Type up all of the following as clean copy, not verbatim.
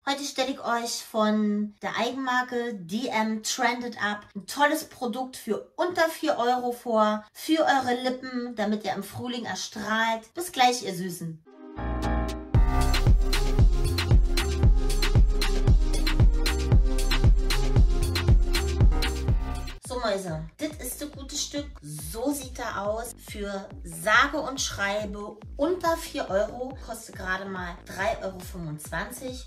Heute stelle ich euch von der Eigenmarke DM Trended Up ein tolles Produkt für unter 4 Euro vor, für eure Lippen, damit ihr im Frühling erstrahlt. Bis gleich, ihr Süßen. So Mäuse, das ist das gute Stück. So sieht er aus. Für sage und schreibe unter 4 Euro. Kostet gerade mal 3,25 Euro.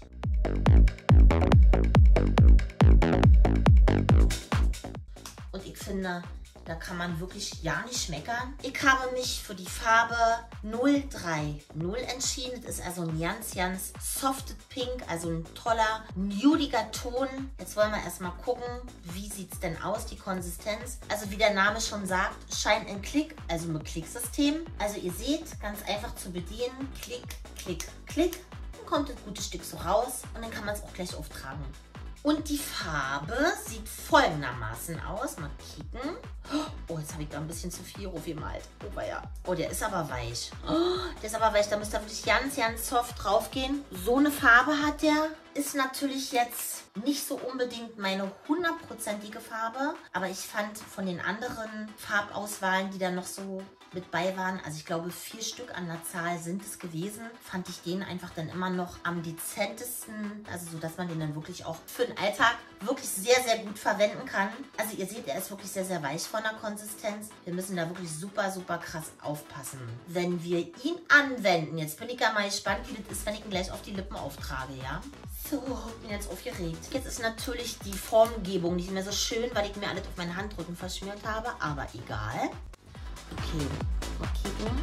Und ich finde, da kann man wirklich ja nicht meckern. Ich habe mich für die Farbe 030 entschieden. Das ist also ein ganz softed Pink, also ein toller, nudiger Ton. Jetzt wollen wir erstmal gucken, wie sieht es denn aus, die Konsistenz. Also wie der Name schon sagt, Shine and Click, also mit Klicksystem. Also ihr seht, ganz einfach zu bedienen. Klick, klick, klick. Dann kommt das gute Stück so raus und dann kann man es auch gleich auftragen. Und die Farbe sieht folgendermaßen aus. Mal kicken. Oh, jetzt habe ich da ein bisschen zu viel aufgemalt. Oh, ja. Oh, der ist aber weich. Oh, der ist aber weich. Da müsst ihr wirklich ganz soft drauf gehen. So eine Farbe hat der. Ist natürlich jetzt nicht so unbedingt meine 100%ige Farbe. Aber ich fand von den anderen Farbauswahlen, die da noch so mit bei waren, also ich glaube 4 Stück an der Zahl sind es gewesen, fand ich den einfach dann immer noch am dezentesten, also so, dass man den dann wirklich auch für den Alltag wirklich sehr gut verwenden kann. Also ihr seht, er ist wirklich sehr weich von der Konsistenz. Wir müssen da wirklich super krass aufpassen, wenn wir ihn anwenden. Jetzt bin ich ja mal gespannt, wie das ist, wenn ich ihn gleich auf die Lippen auftrage, ja? So, bin jetzt aufgeregt. Jetzt ist natürlich die Formgebung nicht mehr so schön, weil ich mir alles auf meinen Handrücken verschmiert habe, aber egal. Okay, mal kicken.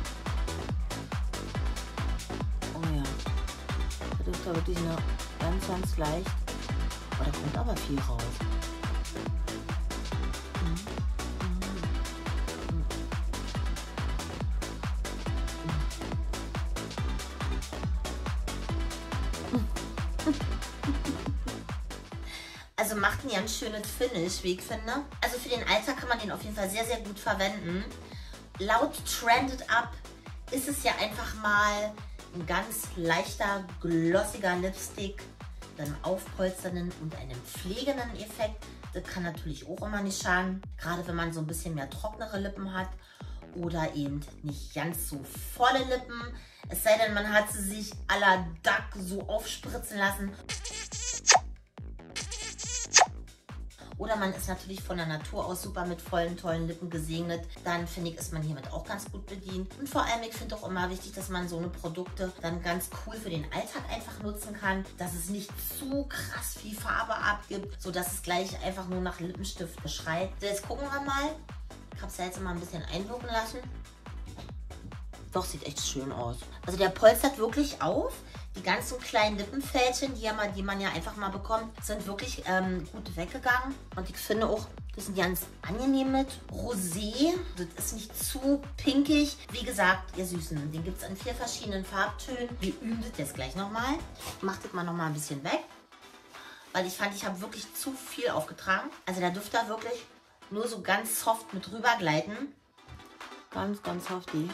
Oh ja, das ist da wirklich eine ganz leicht. Oh, da kommt aber viel raus. Also macht ein ganz schönes Finish, wie ich finde. Also für den Alltag kann man den auf jeden Fall sehr gut verwenden. Laut Trended Up ist es ja einfach mal ein ganz leichter, glossiger Lipstick, mit einem aufpolsternden und einem pflegenden Effekt. Das kann natürlich auch immer nicht schaden, gerade wenn man so ein bisschen mehr trocknere Lippen hat oder eben nicht ganz so volle Lippen. Es sei denn, man hat sie sich à la Duck so aufspritzen lassen. Oder man ist natürlich von der Natur aus super mit vollen, tollen Lippen gesegnet. Dann finde ich, ist man hiermit auch ganz gut bedient. Und vor allem, ich finde auch immer wichtig, dass man so eine Produkte dann ganz cool für den Alltag einfach nutzen kann. Dass es nicht zu krass viel Farbe abgibt, sodass es gleich einfach nur nach Lippenstift schreit. So, jetzt gucken wir mal. Ich habe es ja jetzt immer ein bisschen einwirken lassen. Doch, sieht echt schön aus. Also der polstert wirklich auf. Die ganzen kleinen Lippenfältchen, die man ja einfach mal bekommt, sind wirklich gut weggegangen. Und ich finde auch, das ist ganz angenehm mit Rosé. Das ist nicht zu pinkig. Wie gesagt, ihr Süßen, den gibt es in 4 verschiedenen Farbtönen. Wir üben das jetzt gleich nochmal. Ich mache das mal nochmal ein bisschen weg. Weil ich fand, ich habe wirklich zu viel aufgetragen. Also da dürft ihr wirklich nur so ganz soft mit rüber gleiten. Ganz softy.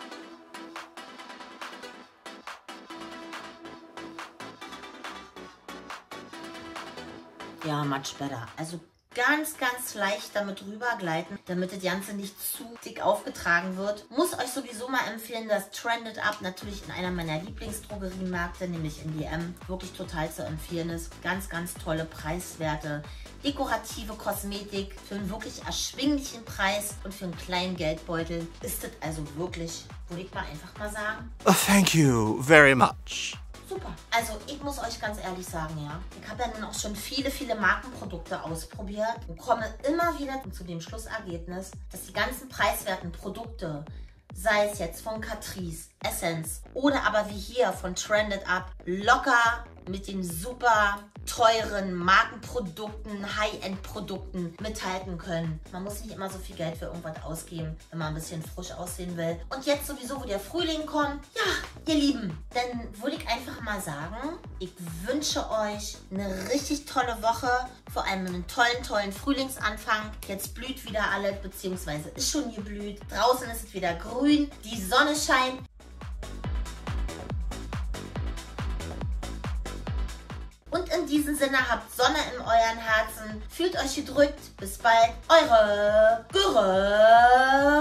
Ja, much better. Also ganz leicht damit rübergleiten, damit das Ganze nicht zu dick aufgetragen wird. Muss euch sowieso mal empfehlen, das Trended Up natürlich in einer meiner Lieblingsdrogeriemärkte, nämlich in DM, wirklich total zu empfehlen ist. Ganz tolle, preiswerte, dekorative Kosmetik für einen wirklich erschwinglichen Preis und für einen kleinen Geldbeutel ist das also wirklich, würde ich mal einfach mal sagen. Thank you very much. Super. Also ich muss euch ganz ehrlich sagen, ja, ich habe ja nun auch schon viele Markenprodukte ausprobiert und komme immer wieder zu dem Schlussergebnis, dass die ganzen preiswerten Produkte, sei es jetzt von Catrice, Essence oder aber wie hier von Trended Up, locker mit den super teuren Markenprodukten, High-End-Produkten mithalten können. Man muss nicht immer so viel Geld für irgendwas ausgeben, wenn man ein bisschen frisch aussehen will. Und jetzt sowieso, wo der Frühling kommt, ja, ihr Lieben, dann würde ich einfach mal sagen, ich wünsche euch eine richtig tolle Woche, vor allem einen tollen Frühlingsanfang. Jetzt blüht wieder alles, beziehungsweise ist schon geblüht. Draußen ist es wieder grün, die Sonne scheint. Und in diesem Sinne, habt Sonne in euren Herzen. Fühlt euch gedrückt. Bis bald. Eure Göre.